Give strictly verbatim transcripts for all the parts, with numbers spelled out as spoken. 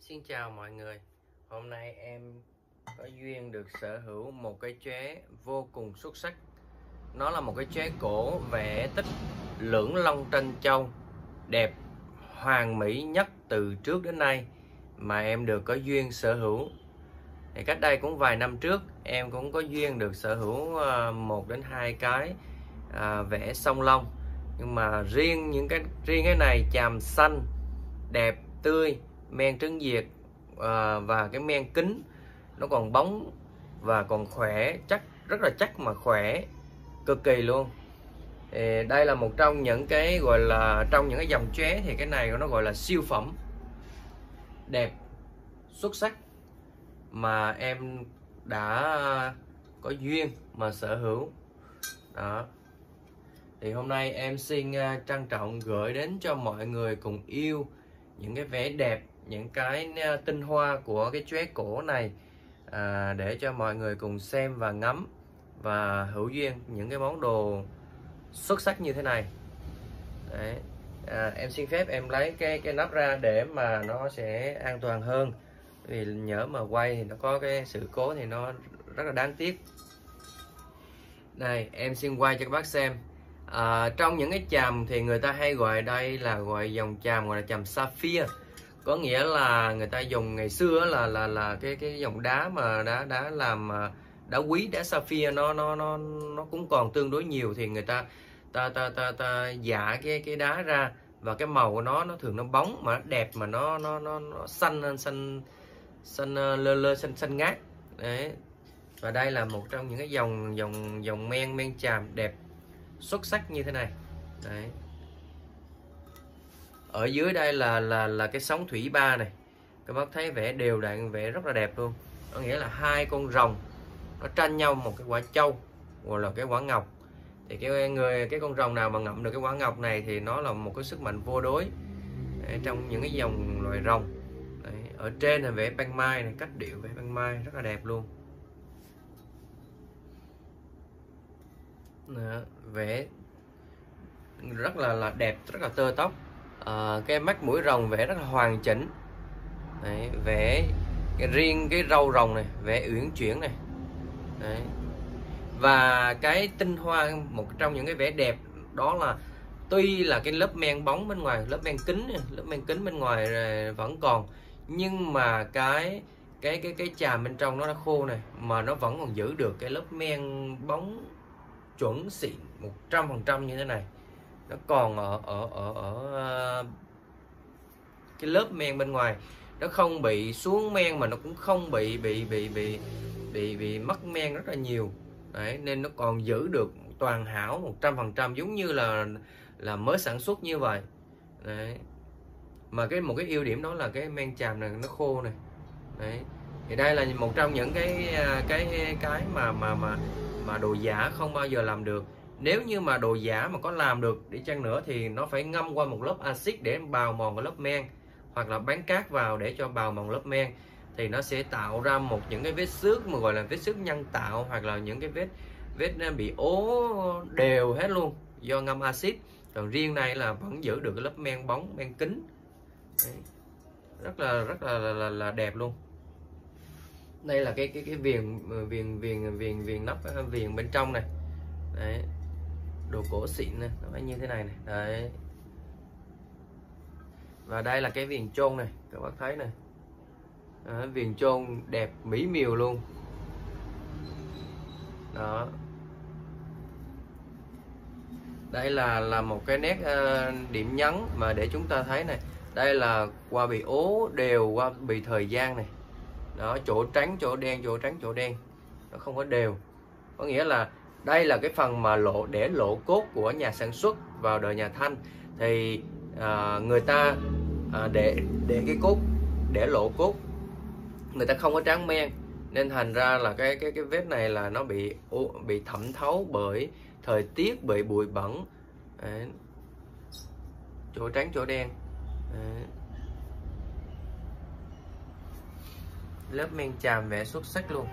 Xin chào mọi người. Hôm nay em có duyên được sở hữu một cái chóe vô cùng xuất sắc. Nó là một cái chóe cổ vẽ tích lưỡng long trân châu, đẹp hoàn mỹ nhất từ trước đến nay mà em được có duyên sở hữu. Thì cách đây cũng vài năm trước em cũng có duyên được sở hữu một đến hai cái à, vẽ song long. Nhưng mà riêng những cái riêng cái này chàm xanh đẹp tươi, men trứng việt à, và cái men kính nó còn bóng và còn khỏe, chắc rất là chắc mà khỏe cực kỳ luôn. Thì đây là một trong những cái gọi là trong những cái dòng chóe thì cái này nó gọi là siêu phẩm đẹp xuất sắc mà em đã có duyên mà sở hữu đó. Thì hôm nay em xin trân trọng gửi đến cho mọi người cùng yêu những cái vẻ đẹp, những cái tinh hoa của cái chóe cổ này à, để cho mọi người cùng xem và ngắm và hữu duyên những cái món đồ xuất sắc như thế này. Đấy. À, em xin phép em lấy cái cái nắp ra để mà nó sẽ an toàn hơn, vì nhớ mà quay thì nó có cái sự cố thì nó rất là đáng tiếc. Đây em xin quay cho các bác xem. À, trong những cái chàm thì người ta hay gọi đây là gọi dòng chàm gọi là chàm sapphire, có nghĩa là người ta dùng ngày xưa là là là cái cái dòng đá mà đá đá làm đá quý, đá sapphire nó nó nó nó cũng còn tương đối nhiều, thì người ta ta ta ta, ta giả cái cái đá ra và cái màu của nó nó thường nó bóng mà nó đẹp, mà nó nó nó, nó xanh xanh xanh lơ lơ xanh xanh ngát đấy. Và đây là một trong những cái dòng dòng dòng men men chàm đẹp xuất sắc như thế này đấy. Ở dưới đây là là là cái sóng thủy ba này, các bác thấy vẽ đều đặn, vẽ rất là đẹp luôn. Có nghĩa là hai con rồng nó tranh nhau một cái quả châu hoặc là cái quả ngọc, thì cái người cái con rồng nào mà ngậm được cái quả ngọc này thì nó là một cái sức mạnh vô đối đấy, trong những cái dòng loài rồng đấy. Ở trên là vẽ ban mai này, cách điệu vẽ ban mai rất là đẹp luôn. Đó, vẽ rất là là đẹp, rất là tơ tóc. À, cái mắt mũi rồng vẽ rất là hoàn chỉnh đấy, vẽ cái riêng cái râu rồng này vẽ uyển chuyển này đấy. Và cái tinh hoa một trong những cái vẻ đẹp đó là tuy là cái lớp men bóng bên ngoài, lớp men kính lớp men kính bên ngoài vẫn còn, nhưng mà cái cái cái cái chàm bên trong nó đã khô này mà nó vẫn còn giữ được cái lớp men bóng chuẩn xịn một trăm phần trăm như thế này. Nó còn ở ở ở ở cái lớp men bên ngoài, nó không bị xuống men mà nó cũng không bị bị bị bị bị bị mất men rất là nhiều đấy, nên nó còn giữ được toàn hảo một trăm phần trăm giống như là là mới sản xuất như vậy đấy. Mà cái một cái ưu điểm đó là cái men chàm này nó khô này đấy. Thì đây là một trong những cái cái cái mà mà mà mà đồ giả không bao giờ làm được. Nếu như mà đồ giả mà có làm được đi chăng nữa thì nó phải ngâm qua một lớp axit để bào mòn cái lớp men, hoặc là bán cát vào để cho bào mòn lớp men, thì nó sẽ tạo ra một những cái vết xước mà gọi là vết xước nhân tạo, hoặc là những cái vết vết bị ố đều hết luôn do ngâm axit. Còn riêng này là vẫn giữ được cái lớp men bóng, men kính đấy. Rất là rất là, là, là, là đẹp luôn. Đây là cái cái cái viền viền viền viền viền nắp viền bên trong này đấy, đồ cổ xịn này, nó phải như thế này này đấy. Và đây là cái viền chôn này, các bác thấy này à, viền chôn đẹp mỹ miều luôn đó. Đây là là một cái nét uh, điểm nhấn mà để chúng ta thấy này, đây là qua bị ố đều, qua bị thời gian này đó, chỗ trắng chỗ đen, chỗ trắng chỗ đen, nó không có đều. Có nghĩa là đây là cái phần mà lộ để lộ cốt của nhà sản xuất vào đời nhà Thanh, thì à, người ta à, để để cái cốt để lộ cốt, người ta không có tráng men, nên thành ra là cái cái cái vết này là nó bị bị thẩm thấu bởi thời tiết, bị bụi bẩn đấy. Chỗ trắng chỗ đen đấy. Lớp men chàm vẽ xuất sắc luôn.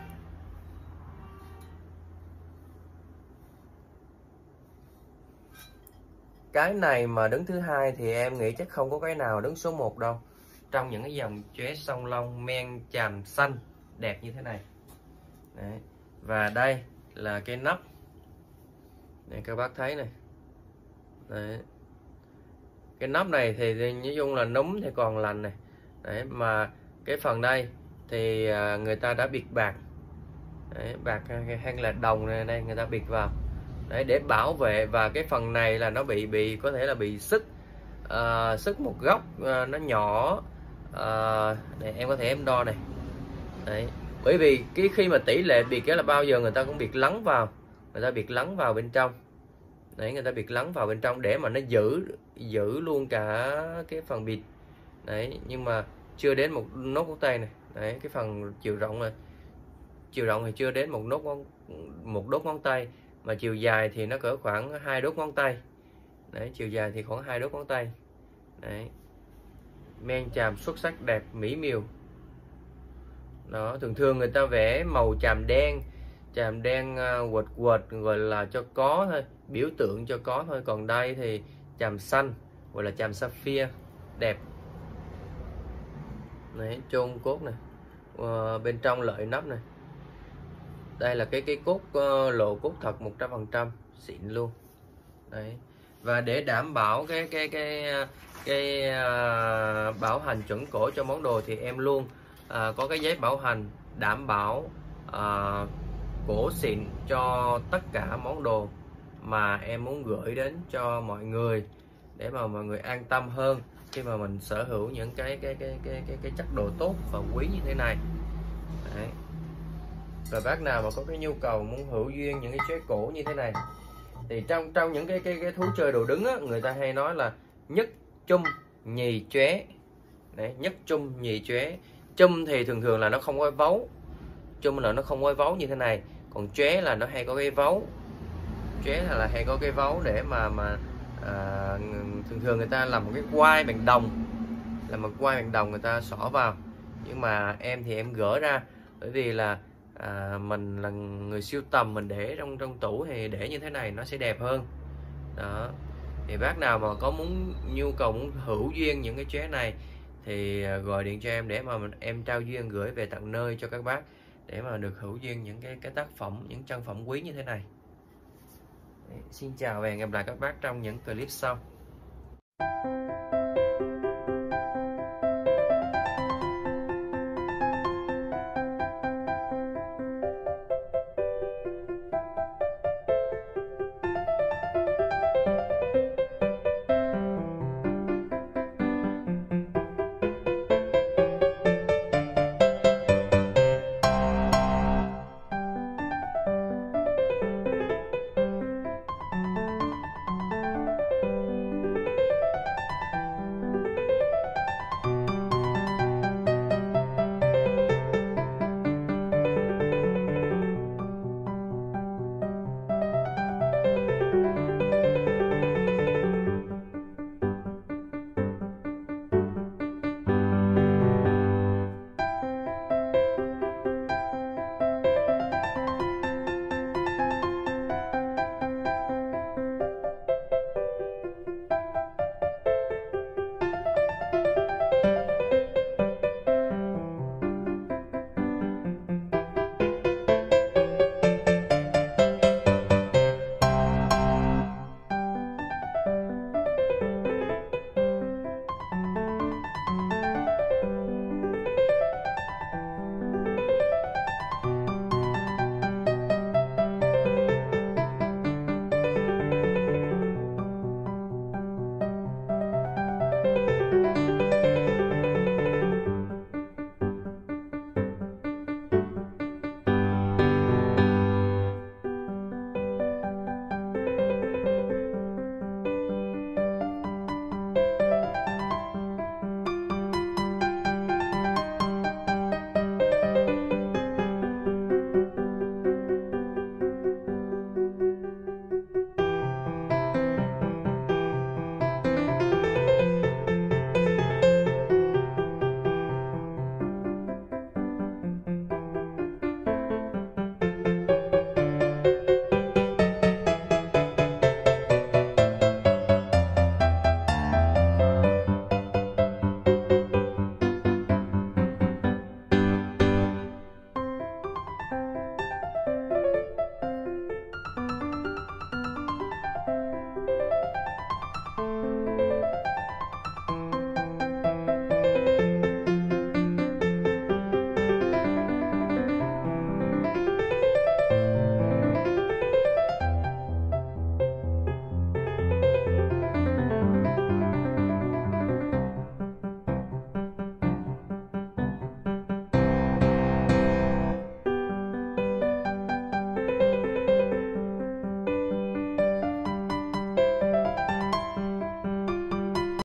Cái này mà đứng thứ hai thì em nghĩ chắc không có cái nào đứng số một đâu. trong những cái dòng chóe song long men chàm xanh đẹp như thế này. Đấy. Và đây là cái nắp này, các bác thấy này. Đấy. Cái nắp này thì nói chung là núm thì còn lành này. Đấy, mà cái phần đây thì người ta đã bịt bạc. Đấy, bạc hay là đồng này đây người ta bịt vào. Đấy, để bảo vệ. Và cái phần này là nó bị bị có thể là bị sức uh, sức một góc uh, nó nhỏ. Uh, này, em có thể em đo này. Đấy, bởi vì cái khi mà tỷ lệ bịt cái là bao giờ người ta cũng bịt lắng vào, người ta bịt lắng vào bên trong. Đấy, người ta bịt lắng vào bên trong để mà nó giữ giữ luôn cả cái phần bịt. Đấy, nhưng mà chưa đến một nốt ngón tay này. Đấy, cái phần chiều rộng này, chiều rộng thì chưa đến một nốt ngón một đốt ngón tay, mà chiều dài thì nó cỡ khoảng hai đốt ngón tay. Đấy, chiều dài thì khoảng hai đốt ngón tay. Đấy, men chàm xuất sắc đẹp mỹ miều. Đó, thường thường người ta vẽ màu chàm đen, chàm đen uh, quệt quệt gọi là cho có thôi, biểu tượng cho có thôi. Còn đây thì chàm xanh gọi là chàm sapphire đẹp. Đấy, chôn cốt này, uh, bên trong lợi nắp này. Đây là cái cái cốt uh, lộ cốt thật một trăm phần trăm xịn luôn. Đấy, và để đảm bảo cái cái cái cái uh, bảo hành chuẩn cổ cho món đồ thì em luôn uh, có cái giấy bảo hành đảm bảo uh, cổ xịn cho tất cả món đồ mà em muốn gửi đến cho mọi người, để mà mọi người an tâm hơn khi mà mình sở hữu những cái cái cái cái cái, cái chất đồ tốt và quý như thế này. Đấy. Và bác nào mà có cái nhu cầu muốn hữu duyên những cái chóe cổ như thế này thì trong trong những cái cái cái thú chơi đồ đứng á, người ta hay nói là nhất chum nhì chóe. Đấy, nhất chum nhì chóe. Chum thì thường thường là nó không có vấu, chum là nó không có vấu như thế này, còn chóe là nó hay có cái vấu. Chóe là, là hay có cái vấu để mà mà à, thường thường người ta làm một cái quai bằng đồng, làm một quai bằng đồng người ta xỏ vào. Nhưng mà em thì em gỡ ra, bởi vì là à, mình là người sưu tầm, mình để trong trong tủ thì để như thế này nó sẽ đẹp hơn. Đó, thì bác nào mà có muốn nhu cầu muốn hữu duyên những cái chóe này thì gọi điện cho em để mà mình, em trao duyên gửi về tận nơi cho các bác, để mà được hữu duyên những cái cái tác phẩm, những chân phẩm quý như thế này. Đấy, xin chào và hẹn gặp lại các bác trong những clip sau.